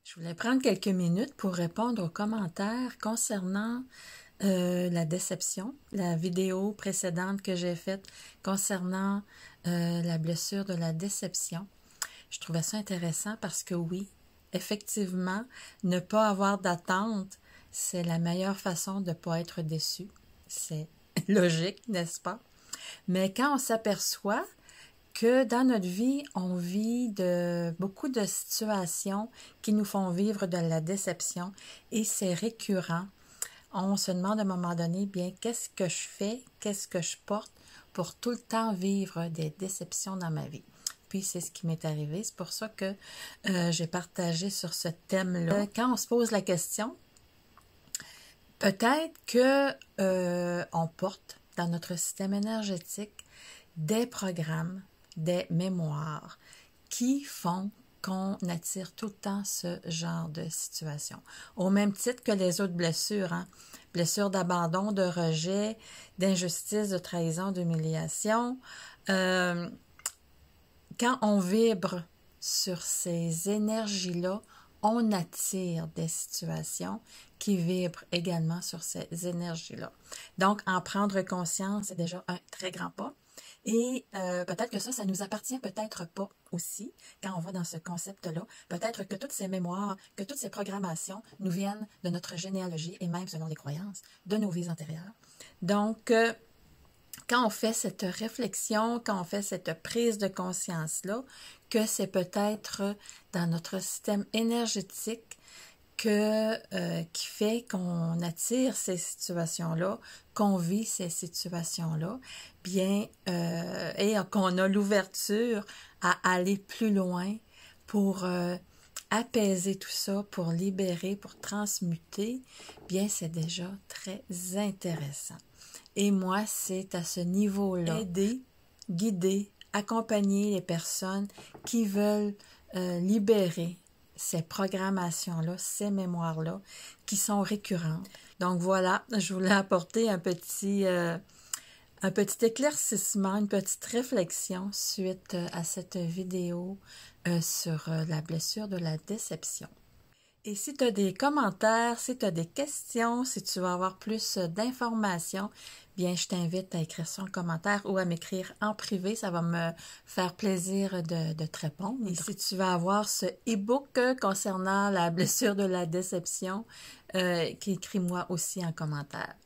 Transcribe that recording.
Je voulais prendre quelques minutes pour répondre aux commentaires concernant la déception, la vidéo précédente que j'ai faite concernant la blessure de la déception. Je trouvais ça intéressant parce que oui, effectivement, ne pas avoir d'attente, c'est la meilleure façon de ne pas être déçu. C'est logique, n'est-ce pas? Mais quand on s'aperçoit que dans notre vie, on vit beaucoup de situations qui nous font vivre de la déception et c'est récurrent. On se demande à un moment donné, bien, qu'est-ce que je fais, qu'est-ce que je porte pour tout le temps vivre des déceptions dans ma vie. Puis c'est ce qui m'est arrivé. C'est pour ça que j'ai partagé sur ce thème-là. Quand on se pose la question, peut-être que on porte dans notre système énergétique des programmes, des mémoires qui font qu'on attire tout le temps ce genre de situation. Au même titre que les autres blessures, hein? Blessures d'abandon, de rejet, d'injustice, de trahison, d'humiliation. Quand on vibre sur ces énergies-là, on attire des situations qui vibrent également sur ces énergies-là. Donc, en prendre conscience, c'est déjà un très grand pas. Et peut-être que ça nous appartient peut-être pas aussi, quand on va dans ce concept-là. Peut-être que toutes ces mémoires, que toutes ces programmations nous viennent de notre généalogie et même, selon les croyances, de nos vies antérieures. Donc, quand on fait cette réflexion, quand on fait cette prise de conscience-là, que c'est peut-être dans notre système énergétique qui fait qu'on attire ces situations-là, qu'on vit ces situations-là, bien, et qu'on a l'ouverture à aller plus loin pour apaiser tout ça, pour libérer, pour transmuter, bien, c'est déjà très intéressant. Et moi, c'est à ce niveau-là, aider, guider, accompagner les personnes qui veulent libérer ces programmations-là, ces mémoires-là, qui sont récurrentes. Donc voilà, je voulais apporter un petit éclaircissement, une petite réflexion suite à cette vidéo sur la blessure de la déception. Et si tu as des commentaires, si tu as des questions, si tu veux avoir plus d'informations, bien, je t'invite à écrire ça en commentaire ou à m'écrire en privé. Ça va me faire plaisir de te répondre. Et si tu veux avoir ce e-book concernant la blessure de la déception, écris-moi aussi en commentaire.